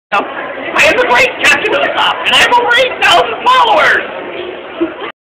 I am the great Captain Usopp, and I have over 8,000 followers.